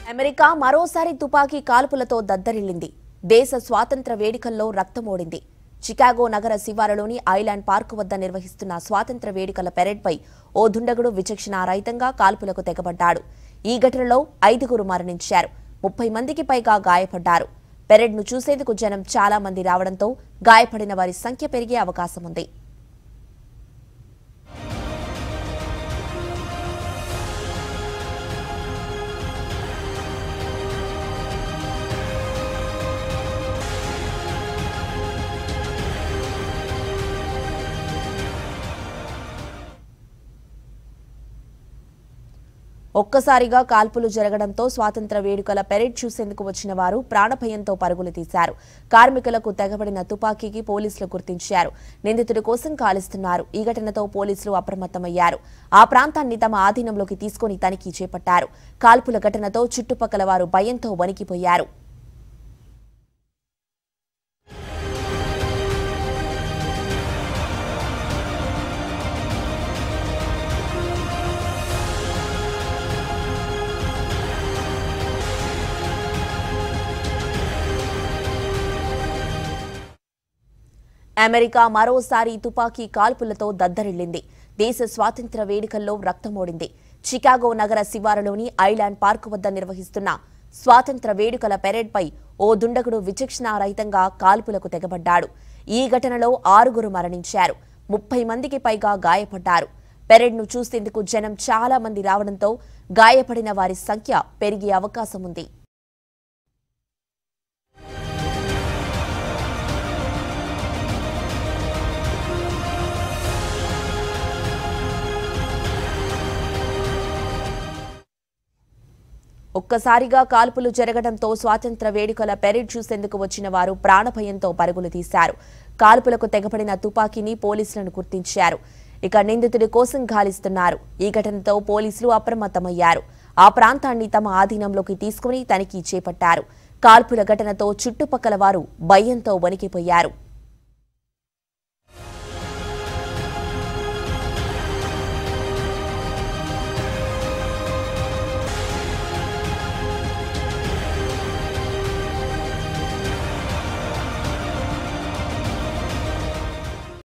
America మరోసారి తుపాకీ కాల్పులతో దద్దరిల్లింది. దేశ స్వాతంత్ర వేడుకల్లో రక్తమోడింది. చికాగో నగర శివారులోని ఐలాండ్ పార్క్ వద్ద నిర్వహిస్తున్న స్వాతంత్ర వేడుకల పెరేడ్పై ఓ దుండగుడు విచక్షణారహితంగా కాల్పులకు తెగబడ్డాడు. ఈ ఘటనలో 5గురు మరణించారు, 30 మందికి పైగా గాయపడ్డారు. పెరేడ్ను చూసేందుకు జనం చాలా మంది రావడంతో గాయపడిన వారి సంఖ్య పెరిగే అవకాశం ఉంది. ఒక్కసారిగా కాల్పులు జరగడంతో స్వాతంత్ర వేడుకల పెరేడ్ చూసేందుకు వచ్చిన వారు ప్రాణభయంతో పరుగులు తీశారు. కార్మికులకు తెగబడిన తుపాకీకి పోలీసులు గుర్తించారు. నిందితుడి కోసం కాలిస్తున్నారు. ఈ ఘటనతో పోలీసులు అప్రమత్తమయ్యారు. ఆ ప్రాంతాన్ని తమ ఆధీనంలోకి తీసుకుని తనిఖీ చేపట్టారు. కాల్పుల ఘటనతో చుట్టుపక్కల వారు భయంతో వణికిపోయారు. అమెరికా మరోసారి తుపాకీ కాల్పులతో దద్దరిల్లింది. దేశ స్వాతంత్ర వేడుకల్లో రక్తమోడింది. చికాగో నగర శివారులోని ఐలాండ్ పార్క్ వద్ద నిర్వహిస్తున్న స్వాతంత్ర వేడుకల పెరేడ్పై ఓ దుండగుడు విచక్షణారహితంగా కాల్పులకు తెగబడ్డాడు. ఈ ఘటనలో 6గురు మరణించారు, 30 మందికి పైగా గాయపడ్డారు. పెరేడ్ను చూసేందుకు జనం చాలా మంది రావడంతో గాయపడిన వారి సంఖ్య పెరిగే అవకాశం ఉంది. ఒక్కసారిగా కాల్పులు జరగడంతో స్వాతంత్ర వేడుకల పెరేడ్ చూసేందుకు వచ్చిన వారు ప్రాణభయంతో పరుగులు తీశారు. కాల్పులకు తెగబడిన తుపాకీని పోలీసులను గుర్తించారు. ఇక నిందితుడి కోసం గాలిస్తున్నారు. ఈ ఘటనతో పోలీసులు అప్రమత్తమయ్యారు. ఆ ప్రాంతాన్ని తమ ఆధీనంలోకి తీసుకుని తనిఖీ చేపట్టారు. కాల్పుల ఘటనతో చుట్టుపక్కల వారు భయంతో వణికిపోయారు.